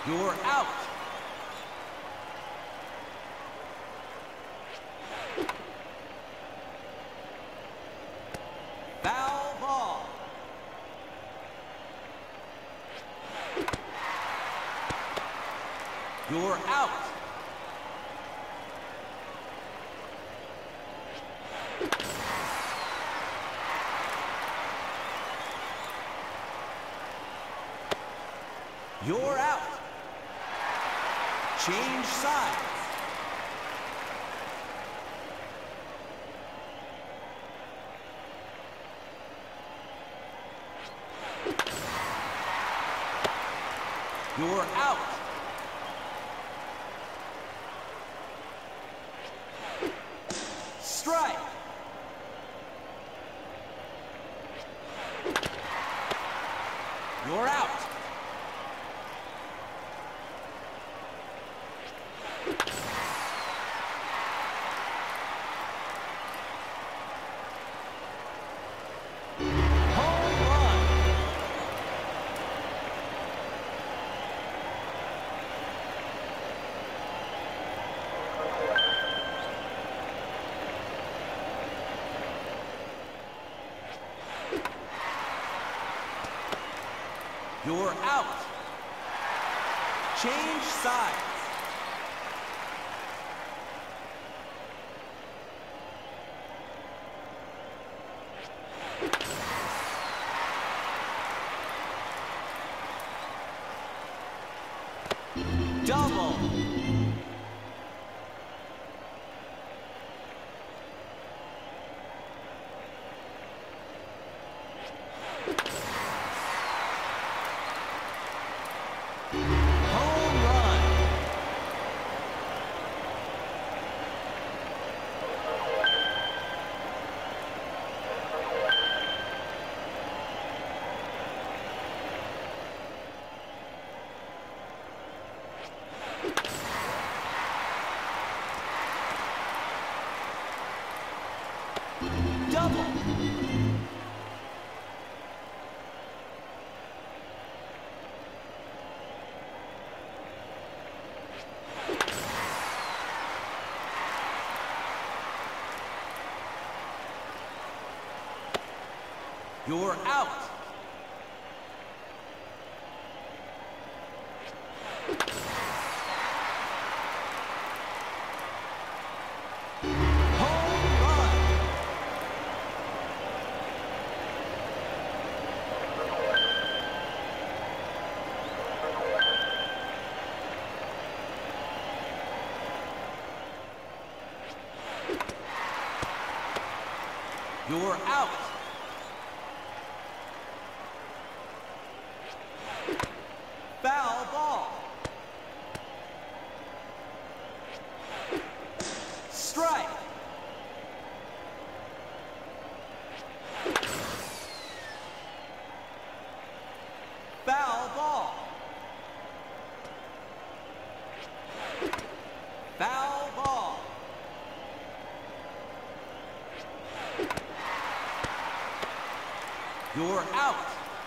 You're out. Foul ball. You're out. You're out. Change sides. You're out. Strike. You're out. Home run. You're out. Change sides. Double. Home run. Double. You're out. Home run. You're out. Foul ball. Strike. Foul ball. Foul ball. You're out.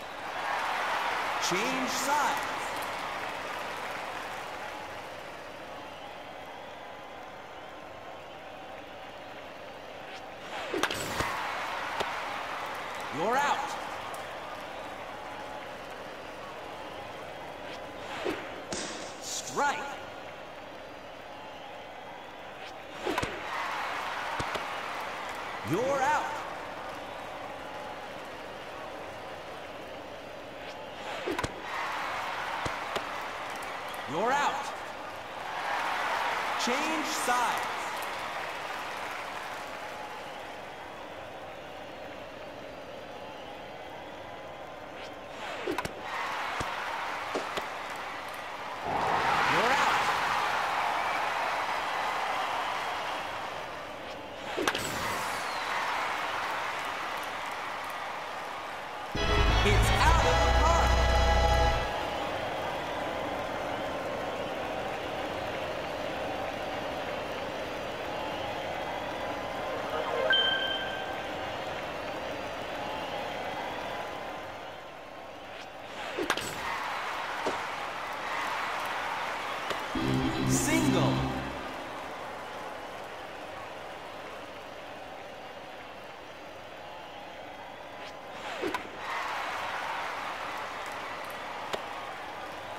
Change sides. You're out. Strike. You're out. You're out. Change sides. You're out. It's out of the park.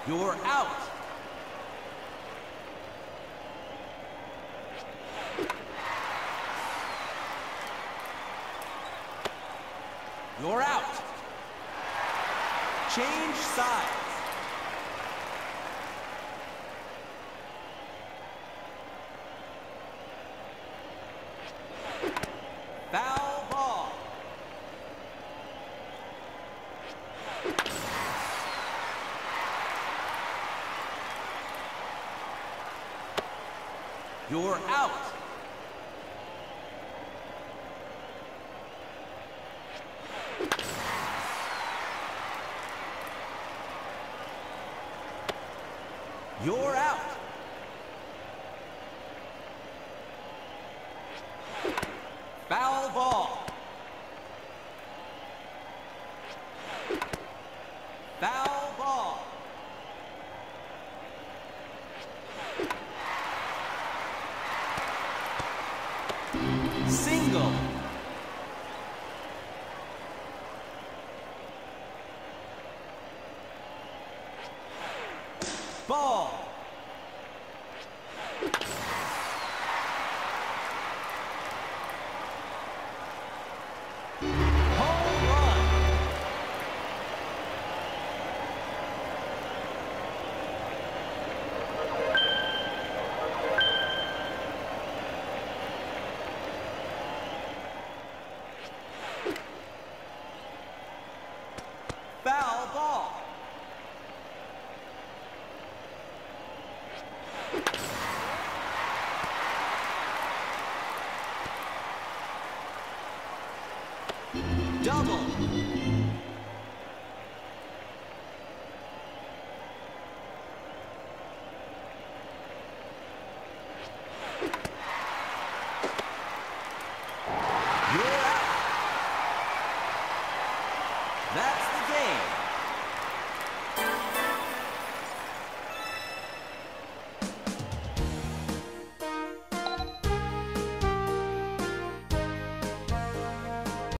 You're out. You're out. Change sides. Foul ball. You're out. You're out. Foul ball. Foul ball. Single. Ball. Home run. Foul ball. Double. You're out. That's